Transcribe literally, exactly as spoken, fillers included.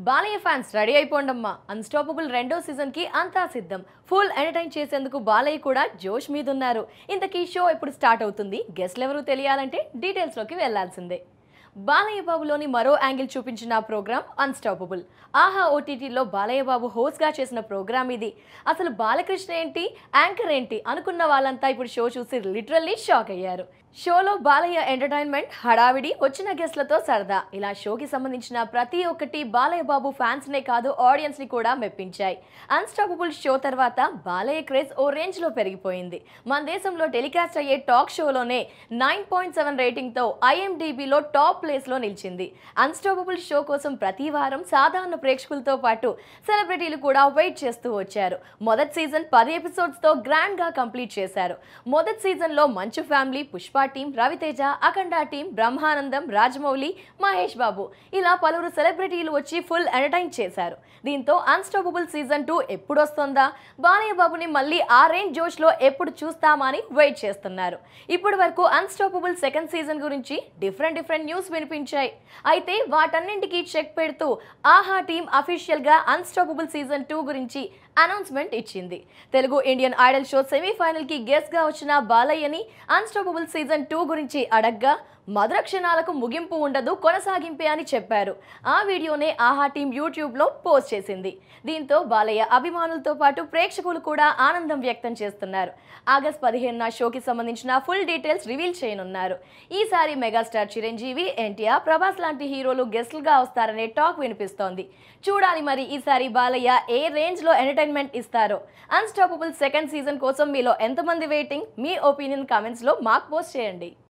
Balayya fans ready అయిపోండమ్మా. Unstoppable రెండో season కి అంతా సిద్ధం. ఫుల్ ఎంటర్టైన్ చేసేందుకు బాలయ్య కూడా జోష్ మీద ఉన్నారు. ఇంతకీ షో ఎప్పుడు స్టార్ట్ అవుతుంది, గెస్ట్లు ఎవరు తెలియాలంటే డీటెయిల్స్ లోకి వెళ్లాల్సిందే. బాలయ్య బాబులోని మరో యాంగిల్ చూపించిన ప్రోగ్రామ్ అన్స్టాపబుల్. ఆహా ఓటీటీలో బాలయ్య బాబు హోస్ట్ గా చేసిన ప్రోగ్రామ్ ఇది. అసలు బాలకృష్ణ ఏంటి, యాంకర్ ఏంటి అనుకున్న వాళ్ళంతా ఇప్పుడు షో చూసి లిటరల్లీ షాక్ అయ్యారు. షోలో బాలయ్య ఎంటర్టైన్మెంట్, హడావిడి, వచ్చిన గెస్ట్లతో సరదా, ఇలా షోకి సంబంధించిన ప్రతి ఒక్కటి బాలయ్య బాబు ఫ్యాన్స్ నే కాదు ఆడియన్స్ ని కూడా మెప్పించాయి. అన్స్టాపబుల్ షో తర్వాత బాలయ్య క్రేజ్ ఓ రేంజ్ లో పెరిగిపోయింది. మన దేశంలో టెలికాస్ట్ అయ్యే టాక్ షోలోనే నైన్ పాయింట్ సెవెన్ రేటింగ్ తో ఐఎండిబిలో టాప్ ప్లేస్ లో నిలిచింది. అన్స్టాపబుల్ షో కోసం ప్రతి వారం సాధారణ ప్రేక్షకులతో పాటు సెలబ్రిటీలు కూడా వెయిట్ చేస్తూ వచ్చారు. మొదటి సీజన్ పది ఎపిసోడ్స్ తో గ్రాండ్ గా కంప్లీట్ చేశారు. మొదటి సీజన్ లో Manchu family, Pushpa team, Raviteja, Akhanda team, Brahmanandam, Rajamouli, Mahesh Babu ఇలా పలువురు సెలబ్రిటీలు వచ్చి ఫుల్ ఎంటర్టైన్ చేశారు. దీంతో అన్స్టాపబుల్ సీజన్ టూ ఎప్పుడు వస్తుందా, బాలయ్య బాబుని మళ్ళీ ఆ రేంజ్ జోష్ లో ఎప్పుడు చూస్తామా అని వెయిట్ చేస్తున్నారు. ఇప్పటి వరకు అన్స్టాపబుల్ సెకండ్ సీజన్ గురించి డిఫరెంట్ డిఫరెంట్ న్యూస్ వినిపించాయి. అయితే వాటన్నింటికి చెక్ పెడుతూ ఆహా టీం అఫీషియల్ గా అన్స్టాపబుల్ సీజన్ టూ గురించి అనౌన్స్మెంట్ ఇచ్చింది. Telugu Indian Idol show semifinal కి గెస్ట్ గా వచ్చిన బాలయ్యని అన్స్టాపబుల్ సీజన్ టూ గురించి అడగ్గా మధుర క్షణాలకు ముగింపు ఉండదు, కొనసాగింపే అని చెప్పారు. ఆ వీడియోనే ఆహా టీం యూట్యూబ్ లో పోస్ట్ చేసింది. దీంతో బాలయ్య అభిమానులతో పాటు ప్రేక్షకులు కూడా ఆనందం వ్యక్తం చేస్తున్నారు. ఆగస్ట్ పదిహేనున షోకి సంబంధించిన ఫుల్ డీటెయిల్స్ రివీల్ చేయనున్నారు. ఈసారి మెగాస్టార్ చిరంజీవి, ఎన్టీఆర్, ప్రభాస్ లాంటి హీరోలు గెస్ట్లుగా వస్తారనే టాక్ వినిపిస్తోంది. చూడాలి మరి ఈసారి బాలయ్య ఏ రేంజ్ లో ఎంటర్టైన్మెంట్ ఇస్తారో. అన్స్టాపబుల్ సెకండ్ సీజన్ కోసం మీలో ఎంతమంది వెయిటింగ్, మీ ఒపీనియన్ కామెంట్స్ లో మాకు పోస్ట్ చేయండి.